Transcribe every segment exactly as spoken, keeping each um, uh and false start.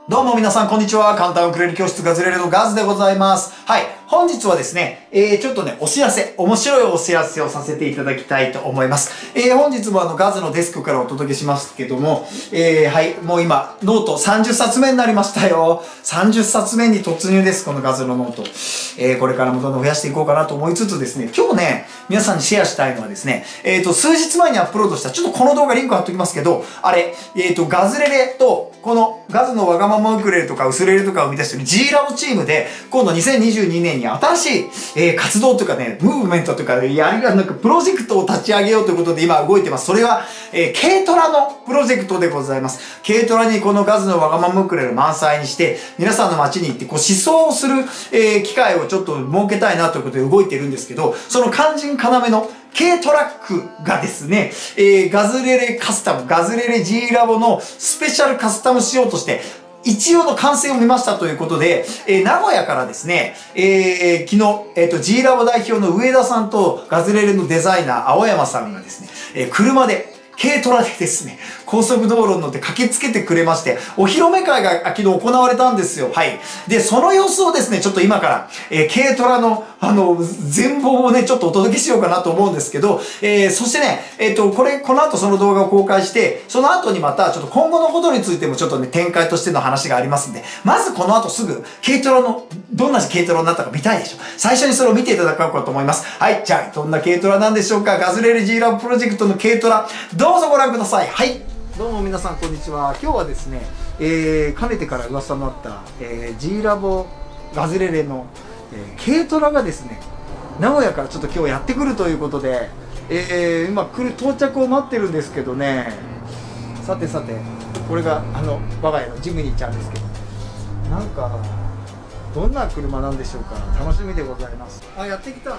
どうも皆さんこんにちは。簡単ウクレレ教室ガズレレのガズでございます。はい。本日はですね、えー、ちょっとね、お知らせ、面白いお知らせをさせていただきたいと思います。えー、本日もあの、ガズのデスクからお届けしますけども、えー、はい、もう今、ノートさんじゅっさつめになりましたよ。さんじゅっさつめに突入です、このガズのノート。えー、これからもどんどん増やしていこうかなと思いつつですね、今日ね、皆さんにシェアしたいのはですね、えーと、数日前にアップロードした、ちょっとこの動画リンク貼っときますけど、あれ、えーと、ガズレレと、このガズのわがままウクレレとかウスレレとかを生み出している G ラボチームで、今度にせんにじゅうにねんに新しい、えー、活動というかね、ムーブメントというか、やりが、なんかプロジェクトを立ち上げようということで今動いてます。それは、えー、軽トラのプロジェクトでございます。軽トラにこのガズのわがままウクレレを満載にして、皆さんの街に行ってこう思想をする、えー、機会をちょっと設けたいなということで動いているんですけど、その肝心要の軽トラックがですね、えー、ガズレレカスタム、ガズレレ G ラボのスペシャルカスタムしようとして、一応の完成を見ましたということで、えー、名古屋からですね、えー、昨日、えっと、G ラボ代表の上田さんとガズレレのデザイナー青山さんがですね、えー、車で、軽トラでですね、高速道路に乗って駆けつけてくれまして、お披露目会が昨日行われたんですよ。はい。で、その様子をですね、ちょっと今から、えー、軽トラの、あの、全貌をね、ちょっとお届けしようかなと思うんですけど、えー、そしてね、えっと、これ、この後その動画を公開して、その後にまた、ちょっと今後のことについてもちょっとね、展開としての話がありますんで、まずこの後すぐ、軽トラの、どんな軽トラになったか見たいでしょ。最初にそれを見ていただこうかと思います。はい。じゃあ、どんな軽トラなんでしょうか。ガズレレ G ラボプロジェクトの軽トラ、どうぞご覧ください。はい。どうも皆さんこんにちは。今日はですね、えー、かねてから噂になった、えー、G ラボガズレレの、えー、軽トラがですね、名古屋からちょっと今日やってくるということで、えー、今来る到着を待ってるんですけどね、さてさて、これがあの我が家のジムニーちゃんですけど、なんかどんな車なんでしょうか。楽しみでございます。あ、やってきた。や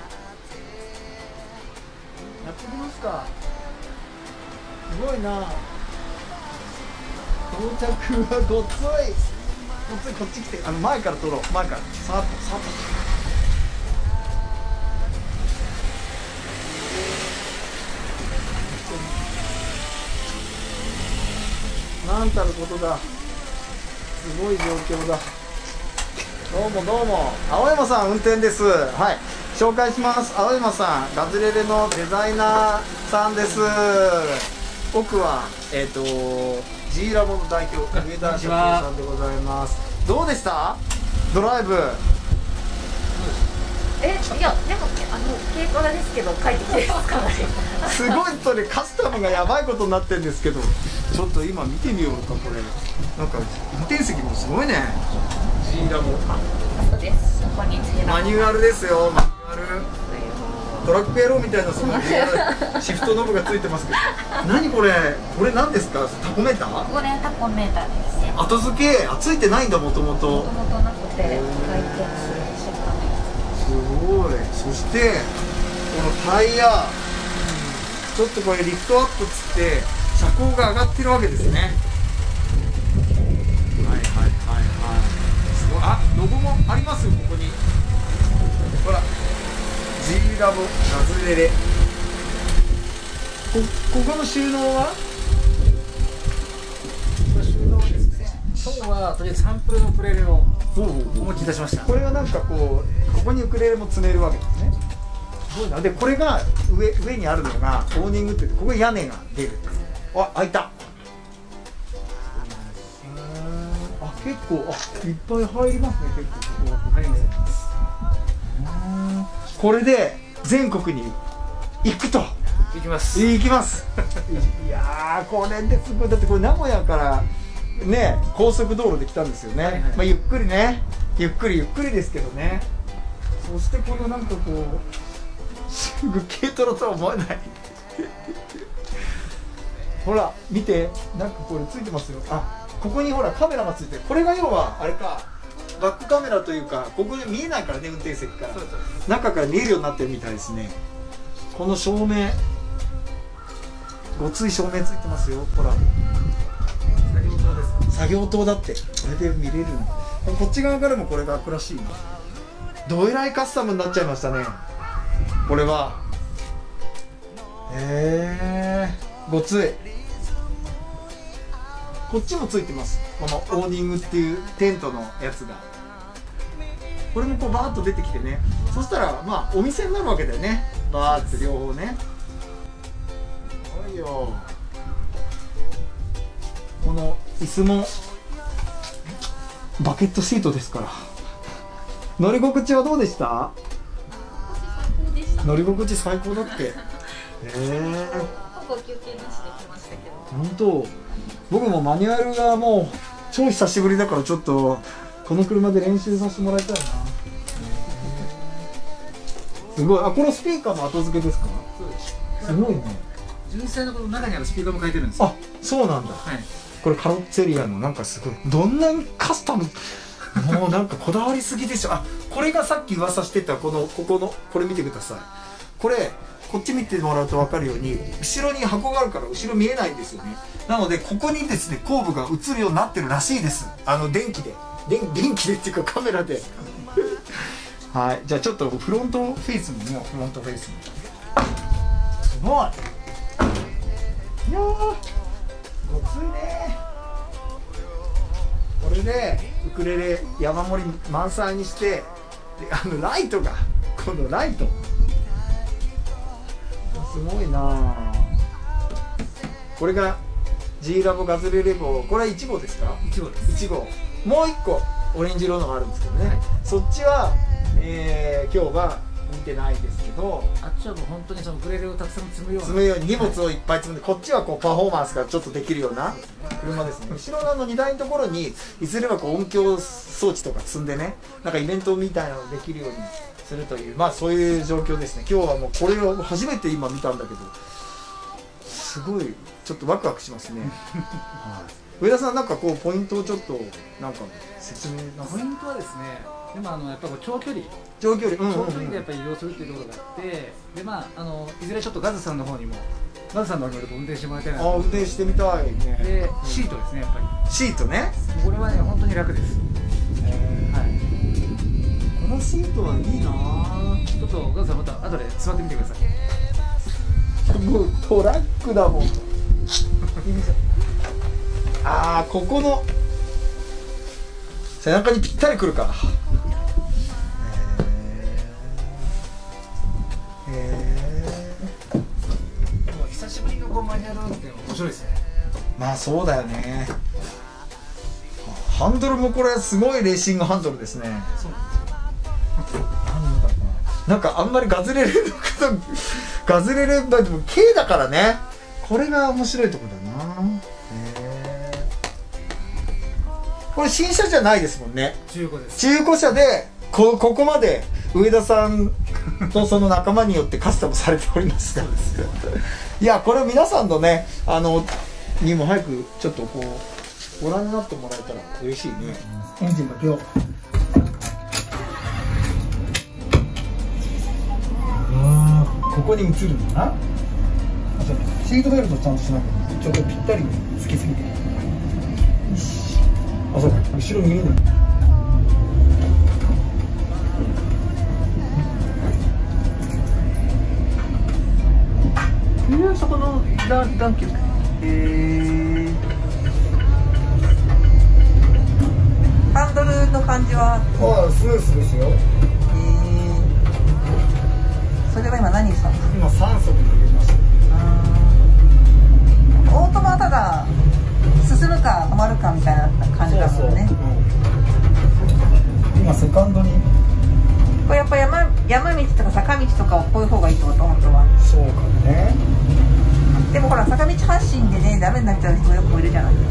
ってきますか。すごいな。到着はごつい。ごつい、こっち来て、あの前から撮ろう。前から。さーっと、さーっと。なんたることだ。すごい状況だ。どうもどうも。青山さん運転です。はい。紹介します。青山さん、ガズレレのデザイナーさんです。僕は、えっと、G ラボの代表、上田社長さんでございます。どうでしたドライブ。 え、いや、でも、あの、軽トラですけど、帰ってきてますかなり。 すごい、それ、カスタムがやばいことになってるんですけど、ちょっと今見てみようか、これ。なんか、運転席もすごいね。G ラボ。 そうです。ここに G ラボ。 マニュアルですよ、マニュアル。トラック野郎みたいなそのシフトノブがついてますけど、何これ、これ何ですか。タコメーター。 これタコメーターですね。 後付け、あ、ついてないんだ、もともと。 もともとなくて回転するシフトメすごい。そしてこのタイヤ、ちょっとこれリフトアップっつって車高が上がってるわけですね。はいはいはいはい。すごい。あ、ロゴもありますよ、ここに。ほら、G ラボガズレレ。こ、ここの収納は？これ収納ですね。 今日はとりあえずサンプルのウクレレをお持ちいたしました。 これはなんかこう、ここにウクレレも積めるわけですね。すごいな。で、これが上、上にあるのがオーニングって言って、ここに屋根が出る。あ、開いた。あ、結構、あ、いっぱい入りますね。結構ここ入ります。これで全国に行くと。 行きます。 行きます。いやー、これですごい。だってこれ名古屋からね、高速道路で来たんですよね。はいはい、まあゆっくりね、ゆっくりゆっくりですけどね。そしてこのなんかこうすぐ軽トラとは思えない。ほら見て、なんかこれついてますよ。あ、ここにほらカメラがついてる。これが要はあれか。バックカメラというか、ここに見えないからね、運転席から。中から見えるようになってるみたいですね。この照明、ごつい照明ついてますよ。ほら、作業灯です。作業灯だって。これで見れるの。こっち側からもこれが開くらしいな。どえらいカスタムになっちゃいましたね、これは。へえー、ごつい。 こっちもついてます。このオーディングっていうテントのやつが、これもこうバーッと出てきてね、そしたらまあお店になるわけだよね、バーッと両方ね。すごいよ。この椅子もバケットシートですから。乗り心地はどうでした？乗り心地最高だって。へえ。 ほぼ休憩なしで来ましたけど。 本当。僕もマニュアルがもう超久しぶりだから、ちょっとこの車で練習させてもらいたいな。すごい。あ、このスピーカーも後付けですか？ そうです。 すごいね。 純正のこの中にあるスピーカーも書いてるんですよ。 あ、そうなんだ。 はい。 これカロッツェリアのなんかすごい、どんなカスタム、もうなんかこだわりすぎでしょ。あ、これがさっき噂してたこのここのこれ見てください。これこっち見てもらうと分かるように、後ろに箱があるから後ろ見えないんですよね。なのでここにですね後部が映るようになってるらしいです。あの電気で電電気でっていうかカメラではい、じゃあちょっとフロントフェイスも見よう。フロントフェイスもすごい。いやーごついね。これでウクレレ山盛り満載にして、であのライトが、このライトすごいなあ。これが G ラボガズレレ号、これはいち号ですか？ いち号です。 いち号。もういっこオレンジ色のがあるんですけどね、はい、そっちは、えー、今日は見てないですけど、 あっちはもう本当にそのウクレレをたくさん積むような、 積むように荷物をいっぱい積んで、こっちはこうパフォーマンスがちょっとできるような車ですね。後ろのあの荷台のところにいずれはこう音響装置とか積んでね、なんかイベントみたいなのをできるようにするという、まあそういう状況ですね。今日はもうこれを初めて今見たんだけど、すごいちょっとワクワクしますね。はい、上田さん、なんかこうポイントをちょっとなんか説明なんか。 ポイントはですね、でもあのやっぱり長距離長距離、うんうんうん、 長距離でやっぱり移動するっていうところがあって、でまああのいずれちょっとガズさんの方にもガズさんの方にも運転してもらいたいなと。 あ、運転してみたいね。 でシートですね、やっぱりシートね。 これはね本当に楽です。はい。 このシートはいいなぁ。 ちょっとガズさんまた後で座ってみてください。 もうトラックだもん。ああ、ここの背中にぴったりくるか。へえ。 もう久しぶりのこうマニュアル運転面白いですね。 まあそうだよね。ハンドルもこれすごいレーシングハンドルですね。 そうなんですよ。 なんだかな。なんかあんまりガズレレの方ガズレレバイでも K だからね。これが面白いところだな。へえ。これ新車じゃないですもんね。 中古です。 中古車で こ, ここまで上田さんとその仲間によってカスタムされておりますがいや、これ皆さんのね、あのにも早くちょっとこうご覧になってもらえたら嬉しいね。エンジンかけよう。ここに映るんだな。シートベルトちゃんとしなきゃ、ちょっとぴったりつきすぎて。よし。あ、そうか、後ろ見えない。えー、そこの段段級。えー。 ハンドルの感じは。 ああ、スムースですよ。 それは今何したんですか？ 今さん速で入れました。 オートマはただ進むか止まるかみたいな感じだもんね。 そうそう、うん、今セカンドにこれやっぱ山山道とか坂道とかをこういう方がいいってこと本当は。 そうかもね。 でもほら坂道発進でねダメになっちゃう人もよくいるじゃない。うん、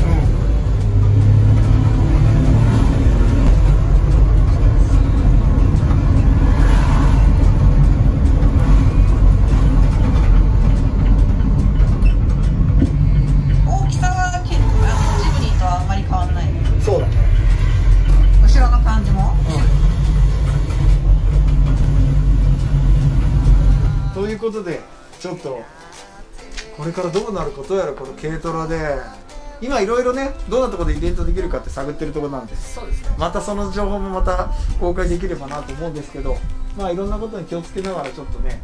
ということでちょっとこれからどうなることやらこの軽トラで今いろいろねどんなところでイベントできるかって探ってるところなんです。 そうですね。 またその情報もまた公開できればなと思うんですけど、まあいろんなことに気をつけながらちょっとね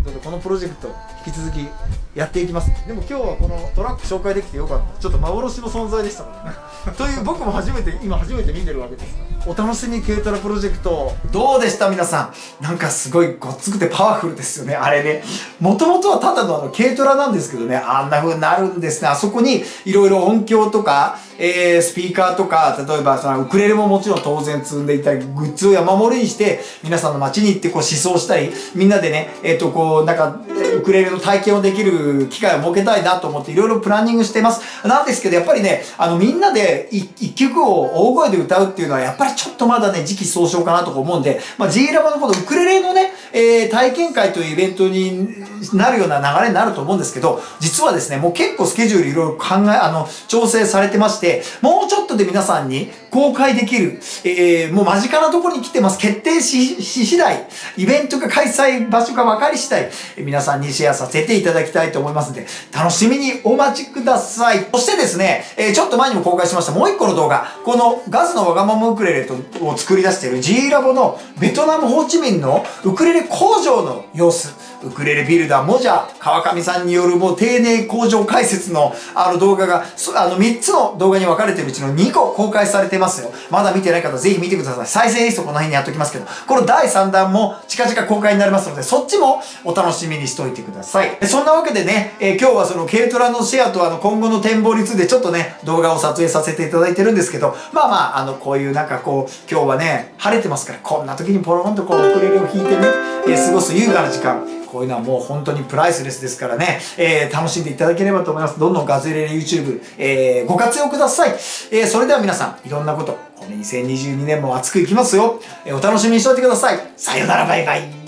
ちょっとこのプロジェクト引き続きやっていきます。でも今日はこのトラック紹介できてよかった。ちょっと幻の存在でしたからねという僕も初めて今初めて見てるわけですから、お楽しみ軽トラプロジェクトどうでした皆さん。なんかすごいごっつくてパワフルですよねあれね。もともとはただのあの軽トラなんですけどね、あんな風になるんですね。あそこにいろいろ音響とか、えー、スピーカーとか、例えばそのウクレレももちろん当然積んでいたり、グッズを山盛りにして皆さんの街に行ってこう思想したり、みんなでねえっ、ー、とこうなんかウクレレの体験をできる機会を設けたいなと思っていろいろプランニングしています。なんですけどやっぱりね、あのみんなで一曲を大声で歌うっていうのはやっぱりちょっとまだね時期尚早かなと思うんで、まあ、G ラボのこのウクレレのね、えー、体験会というイベントになるような流れになると思うんですけど、実はですねもう結構スケジュールいろいろ考えあの調整されてまして、もうちょっとで皆さんに公開できる、えー、もう間近なところに来てます。決定し次第イベントが開催場所が分かり次第皆さんにシェアさせていただきたいと思いますので、楽しみにお待ちください。そしてですね、えー、ちょっと前にも公開しましたもう一個の動画、このガズのわがままウクレレとを作り出している G ラボのベトナムホーチミンのウクレレ工場の様子、ウクレレビルダーモジャ川上さんによるもう丁寧工場解説のあの動画があのみっつの動画に分かれているうちのにこ公開されてますよ。まだ見てない方ぜひ見てください。再生リストこの辺にやっときますけど、このだいさんだんも近々公開になりますので、そっちもお楽しみにしておいてください。そんなわけでね、えー、今日はその軽トラのシェアとあの今後の展望についてちょっとね動画を撮影させていただいてるんですけど、まあまああのこういうなんかこう今日はね晴れてますから、こんな時にポロンとこうウクレレを弾いてね、えー、過ごす優雅な時間、こういうのはもう本当にプライスレスですからね、えー、楽しんでいただければと思います。どんどんガズレレ YouTube、えー、ご活用ください。えー、それでは皆さんいろんなことこのにせんにじゅうにねんも熱くいきますよ。えー、お楽しみにしておいてください。さよならバイバイ。